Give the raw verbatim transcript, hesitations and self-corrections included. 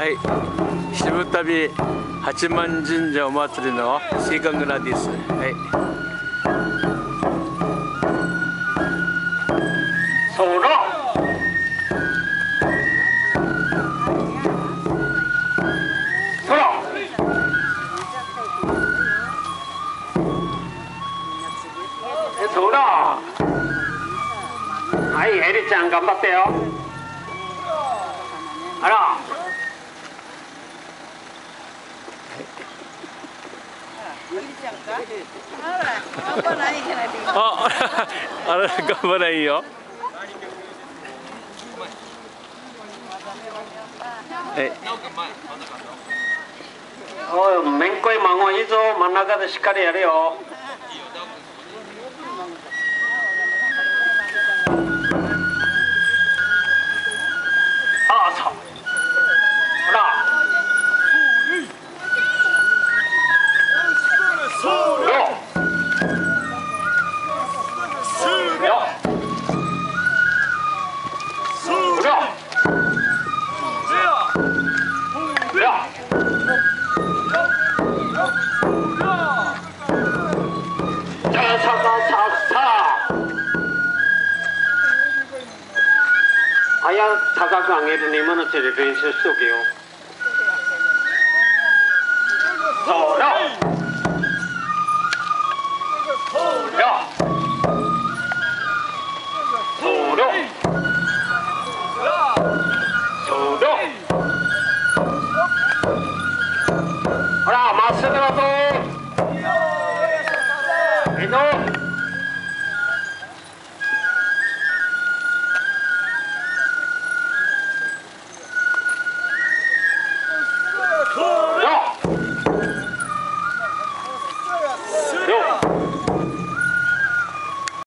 、渋旅八幡神社お祭りのシーカン村です。はい。 そら。そら。そら。はい、エリちゃん頑張ってよ。あら。 あ、あれ頑張らんよ。はい。 おい、めんこい孫いいぞ、真ん中でしっかりやるよ。ああ、そう。ほら。そうよ。そうよ。そうよ。아야 다가가 안에도 내면은 제대로練習 속이요. 서라. 서라. 서라. 서라. 하나 맞습니다. 이놈. Go!